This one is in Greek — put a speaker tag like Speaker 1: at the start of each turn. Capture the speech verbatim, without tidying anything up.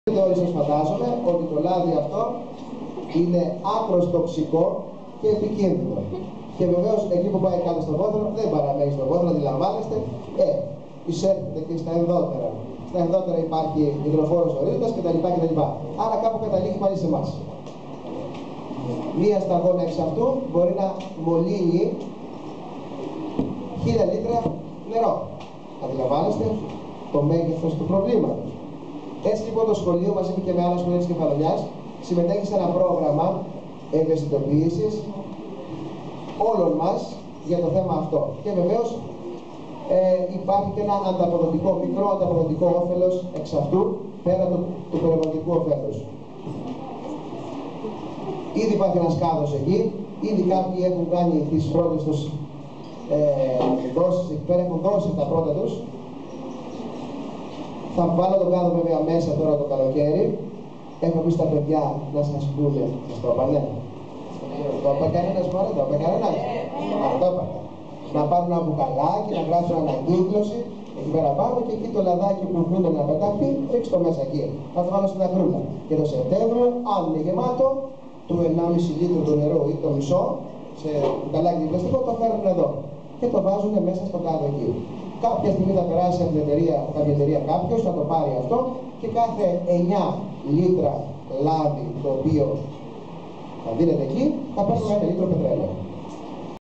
Speaker 1: Όλοι σας φαντάζομαι ότι το λάδι αυτό είναι άκρος τοξικό και επικίνδυνο. Και βεβαίως εκεί που πάει κάτω στο βόθρο δεν παραμένει στο βόθρο, αντιλαμβάνεστε. Ε, εισέρχεται και στα ενδότερα. Στα ενδότερα υπάρχει υδροφόρος ορίζοντας κτλ. κτλ. Άρα κάπου καταλήγει πάλι σε εμάς. Μία σταγόνα εξ αυτού μπορεί να μολύνει χίλια λίτρα νερό. Αντιλαμβάνεστε το μέγεθος του προβλήματος. Έτσι λοιπόν το σχολείο μαζί και με άλλα σχολεία της Κεφαλονιάς συμμετέχει σε ένα πρόγραμμα ευαισθητοποίησης όλων μας για το θέμα αυτό. Και βεβαίως ε, υπάρχει και ένα ανταποδοτικό, μικρό ανταποδοτικό όφελος εξ αυτού πέρα του, του περιβαλλοντικού ωφέλους. Ήδη υπάρχει ένας κάδος εκεί, ήδη κάποιοι έχουν κάνει τις πρώτες τους ε, δόσεις εκεί πέρα, έχουν δώσει τα πρώτα τους. Θα βάλω τον κάδο βέβαια μέσα τώρα το καλοκαίρι. Έχω πει στα παιδιά να σας πούνε, σας το είπανε. Το είπα κανένας μωρέ, το είπα κανένας. Αυτό είπα. Να πάρουν ένα μπουκαλάκι, να γράψουν ανακύκλωση εκεί πέρα πάνω και εκεί το λαδάκι που βγουν να πεταχθεί, ρίξτε το μέσα εκεί. Θα το βάλω στην ακρούλα. Και το Σεπτέμβριο, αν είναι γεμάτο, του ενάμιση λίτρο του νερού ή το μισό, σε μπουκαλάκι πλαστικό, το φέρνουν εδώ. Και το βάζουν μέσα στο κάδο εκεί. Κάποια στιγμή θα περάσει από την εταιρεία, κάποια εταιρεία κάποιος, θα το πάρει αυτό και κάθε εννιά λίτρα λάδι το οποίο θα δίνεται εκεί, θα παίρνουμε ένα λίτρο πετρέλαιο.